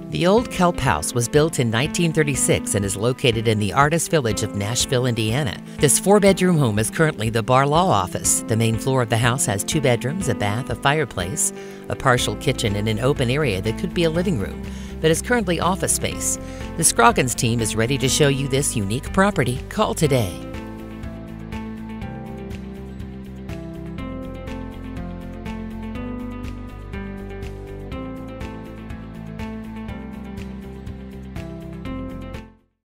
The old Kelp House was built in 1936 and is located in the artist village of Nashville, Indiana. This four-bedroom home is currently the Bar Law office. The main floor of the house has 2 bedrooms, a bath, a fireplace, a partial kitchen, and an open area that could be a living room, but is currently office space. The Scroggins team is ready to show you this unique property. Call today.